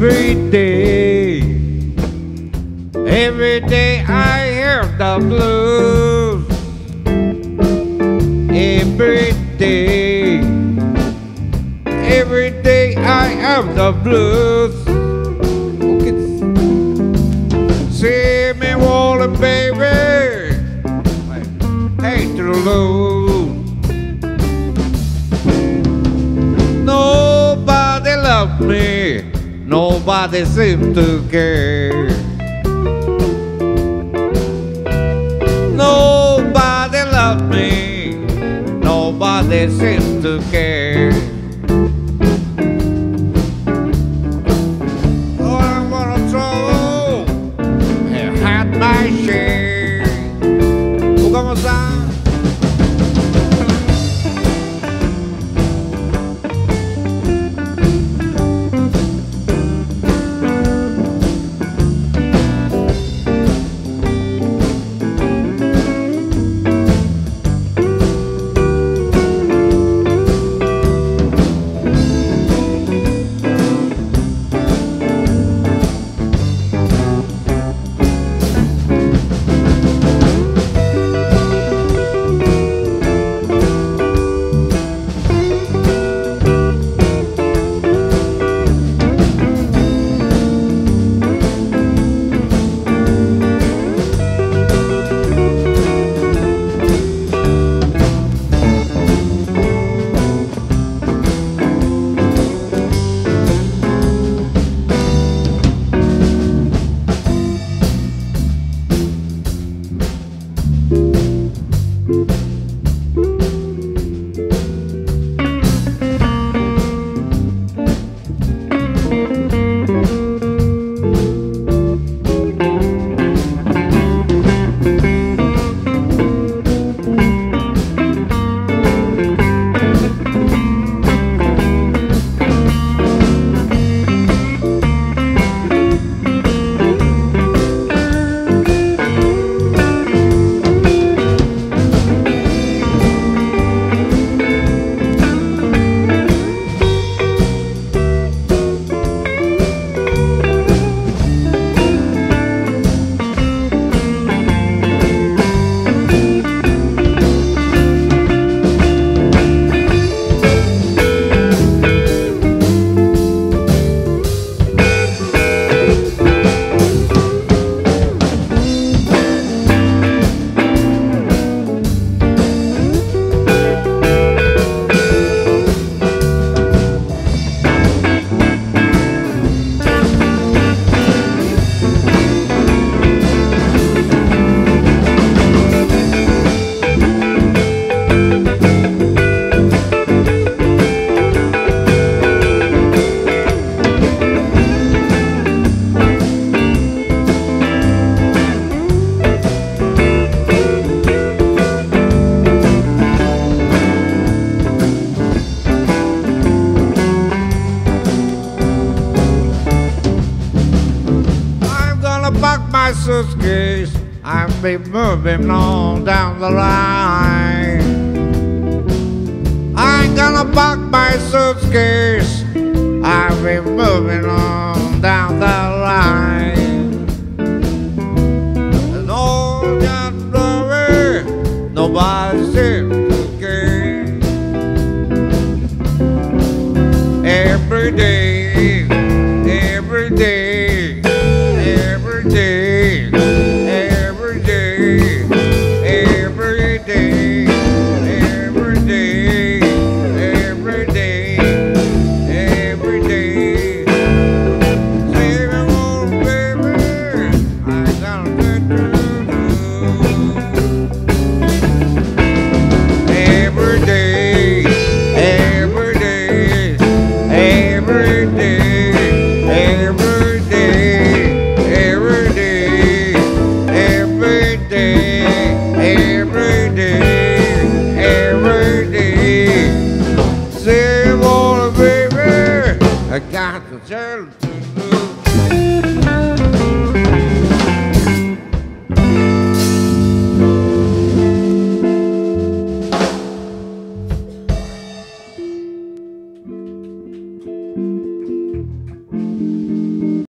every day I hear the blues. Every day I have the blues. See me rolling, baby, hate to lose. Nobody loves me, nobody seems to care. Nobody loves me, nobody seems to care. Oh, I'm gonna trouble, have had my share. Okamoto-san. Suitcase, I'll be moving on down the line. I ain't gonna pack my suitcase, I'll be moving on down the line. And all that glory, nobody seems to care. Every day, every day, every day. I got to tell